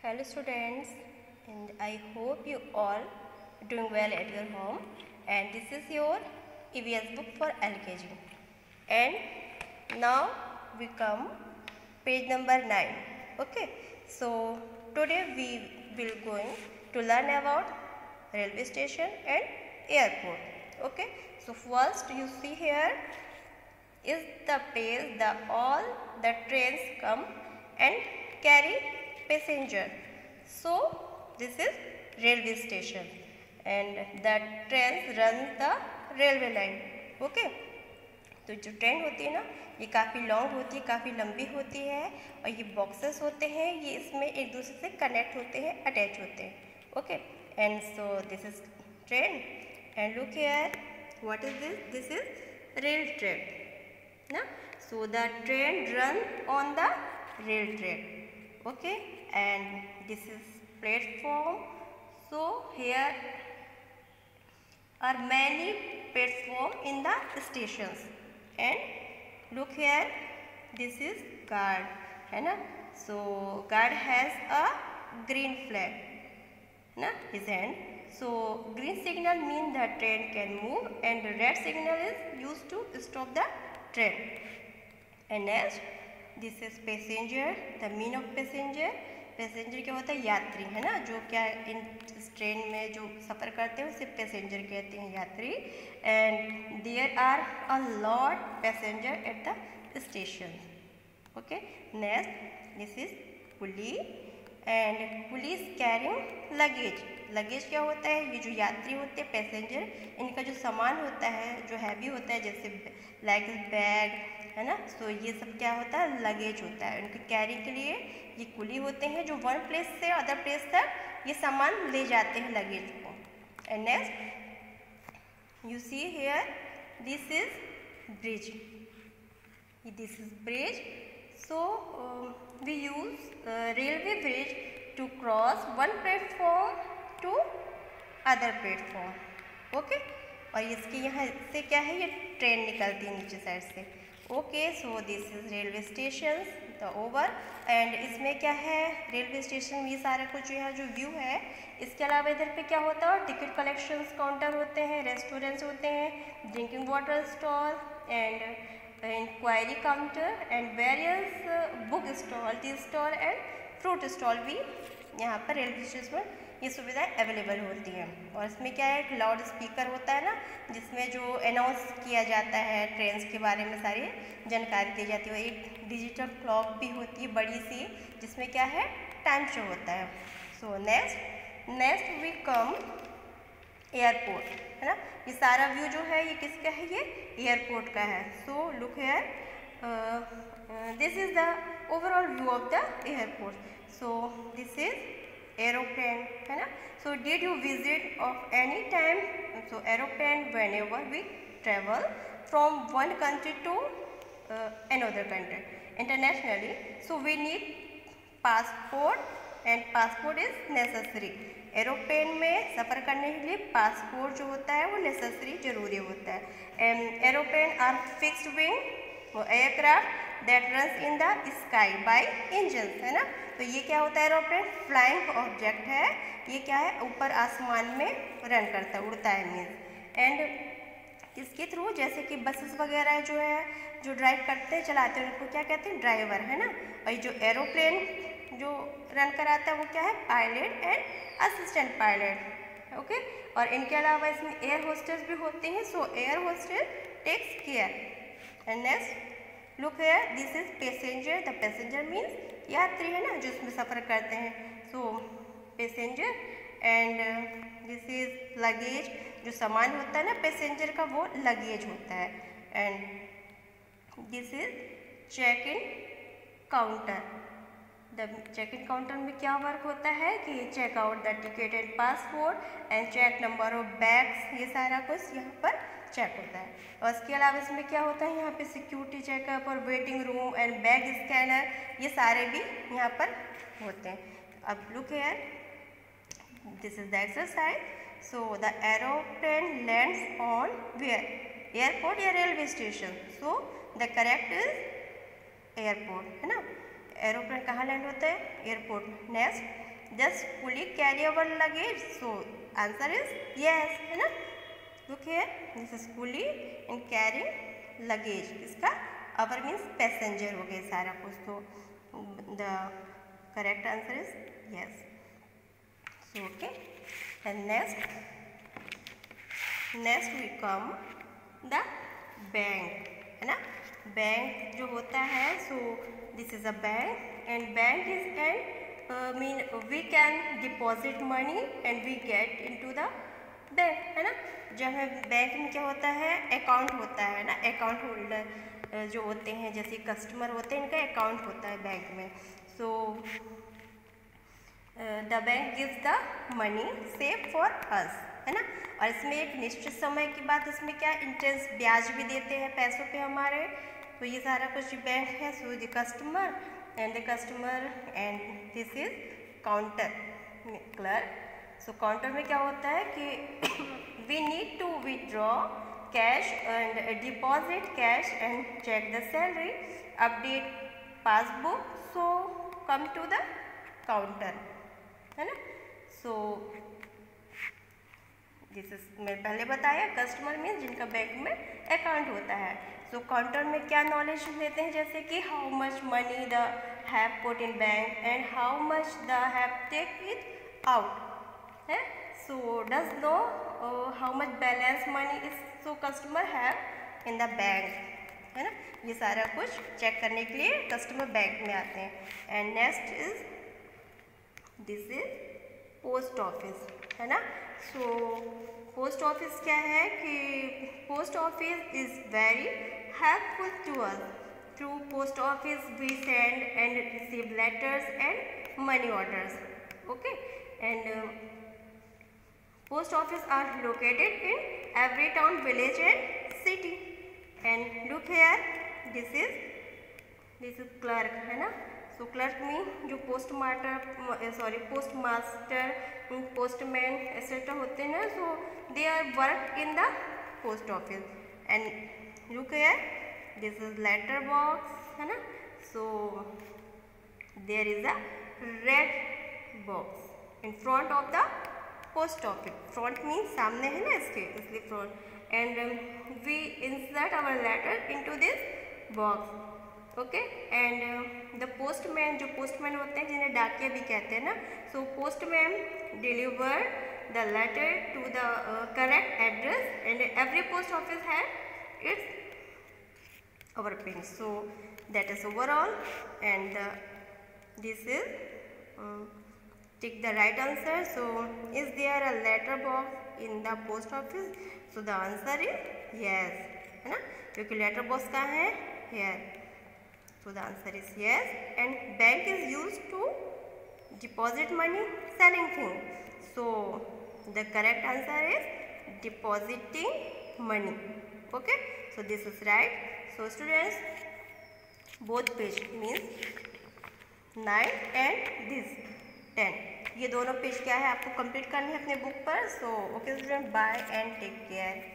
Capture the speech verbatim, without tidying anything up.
Hello students, and I hope you all doing well at your home. And this is your E V S book for L K G. And now we come page number nine. Okay, so today we will going to learn about railway station and airport. Okay, so first you see here is the place the all the trains come and carry passenger. So this is railway station and the trains run the railway line. Okay, तो जो train होती है ना ये काफ़ी long होती है, काफ़ी लंबी होती है और ये बॉक्सेस होते हैं, ये इसमें एक दूसरे से कनेक्ट होते हैं, अटैच होते हैं. Okay, and so this is train and look here what is this this is rail track ना. So the train run on the rail track. Okay, and this is platform. So here are many platform in the stations and look here this is guard है ना. So guard has a green flag ना his hand. So green signal mean the train can move and red signal is used to stop the train. And next this is passenger. The mean of passenger, passenger क्या होता है? यात्री है ना, जो क्या इन इस ट्रेन में जो सफ़र करते हैं उसे पैसेंजर कहते हैं, यात्री. And there are a lot passenger at the station. Okay, next this is pulley and police carrying luggage. Luggage क्या होता है? ये जो यात्री होते हैं पैसेंजर, इनका जो सामान होता है जो हैवी होता है जैसे लाइक बैग है ना, सो ये सब क्या होता है? लगेज होता है. उनके कैरी के लिए ये कुली होते हैं जो वन प्लेस से अदर प्लेस तक ये सामान ले जाते हैं लगेज को. And next you see here this is bridge. This is bridge. So we use railway bridge to cross one platform to other platform. Okay, और इसके यहाँ से क्या है? ये ट्रेन निकलती है नीचे साइड से. Okay, so this is railway station the over. And इसमें क्या है? रेलवे स्टेशन में ये सारा कुछ यहाँ जो व्यू है. इसके अलावा इधर पे क्या होता है? टिकट कलेक्शन काउंटर होते हैं, रेस्टोरेंट्स होते हैं, drinking water stall and enquiry counter and various book stall, tea stall and fruit stall भी यहाँ पर रेलवे स्टेशन पर ये सुविधाएं अवेलेबल होती हैं. और इसमें क्या है? एक लाउड स्पीकर होता है ना, जिसमें जो अनाउंस किया जाता है ट्रेन्स के बारे में सारी जानकारी दी जाती है. एक डिजिटल क्लॉक भी होती है बड़ी सी, जिसमें क्या है? टाइम शो होता है. So next next we come airport है ना. ये सारा व्यू जो है ये किसका है? ये एयरपोर्ट का है. So look here this is the overall view of the airport. So this is aeroplane है ना. So did you visit of any time? So aeroplane whenever we travel from one country to another country internationally. So we need passport and passport is necessary. Aeroplane में सफ़र करने के लिए passport जो होता है वो नेसेसरी जरूरी होता है. And aeroplane are fixed wing aircraft that runs in the sky by engines है ना. तो ये क्या होता है? एरोप्लेन फ्लाइंग ऑब्जेक्ट है. ये क्या है? ऊपर आसमान में रन करता है, उड़ता है मीन्स. एंड इसके थ्रू जैसे कि बसेस वगैरह जो है जो ड्राइव करते हैं चलाते हैं उनको क्या कहते हैं? ड्राइवर है ना. और जो एरोप्लेन जो रन कराता है वो क्या है? Pilot and assistant pilot. Okay, और इनके अलावा इसमें एयर होस्टेस भी होते हैं. So air hostess takes care. And next look here this is passenger. The passenger means यात्री है ना, जो इसमें सफ़र करते हैं. So passenger. And this is luggage. जो सामान होता है ना पैसेंजर का वो लगेज होता है. And this is check in counter. The check in counter में क्या वर्क होता है कि check out the ticket and passport and check number of bags. ये सारा कुछ यहाँ पर चेक होता है. और इसके अलावा इसमें क्या होता है? यहाँ पे सिक्योरिटी चेकअप और waiting room and bag scanner ये सारे भी यहाँ पर होते हैं. अब look here this is the exercise. So the aeroplane lands on where? Airport या railway station? So the correct is airport है ना. एरोप्लेन कहाँ लैंड होता है? Airport. Next just fully carry our luggage? So answer is yes, है ना. Look here, this is fully and carrying luggage. इसका our means passenger हो गया सारा कुछ. तो the correct answer is yes. So okay, and next next we come the bank, है ना. बैंक जो होता है, so this is a bank and bank is and uh, mean we can deposit money and we get into the bank, है ना. जब हमें bank में क्या होता है, अकाउंट होता है ना. अकाउंट होल्डर जो होते हैं, जैसे कस्टमर होते हैं, इनका अकाउंट होता है बैंक में. So the bank gives the money save for us, है ना. और इसमें एक निश्चित समय के बाद इसमें क्या इंटरेस्ट ब्याज भी देते हैं पैसों पे हमारे. तो ये सारा कुछ बैंक है. So the customer and the customer and this is counter clerk. So counter में क्या होता है कि we need to withdraw cash and deposit cash and check the salary, update passbook. So come to the counter, है ना. So this is मैं पहले बताया, कस्टमर मीन्स जिनका बैंक में अकाउंट होता है. सो so, काउंटर में क्या नॉलेज लेते हैं, जैसे कि how much money the have put in bank and how much the have take it out, है. So does know how much balance money is so customer have in the bank, है ना. ये सारा कुछ चेक करने के लिए customer bank में आते हैं. And next is this is post office, है ना. सो पोस्ट ऑफिस क्या है कि post office is very helpful to us. Through post office we send and receive letters and money orders. Okay, and post office are located in every town, village and city. And look here, this is this is clerk, है ना. So clerk mean जो post master sorry post master postman etcetera होते हैं ना. So they are work in the post office. And look here, this is letter box, है ना. So there is a red box in front of the post office. Front mean सामने है ना इसके, इसलिए front. And we insert our letter into this box. Okay, and the postman जो postman होते हैं, जिन्हें डाकिया भी कहते हैं ना. So postman deliver the letter to the correct address and every post office have its our pin. So that is overall, and uh, this is um, take the right answer. So is there a letter box in the post office? So the answer is yes, है ना, क्योंकि letter box कहाँ है, here. So the answer is yes. And bank is used to deposit money, selling things. So the correct answer is depositing money. Okay, so this is right. So students, both page means nine and this ten, ये दोनों page क्या है आपको complete करनी है अपने book पर. So okay student, bye and take care.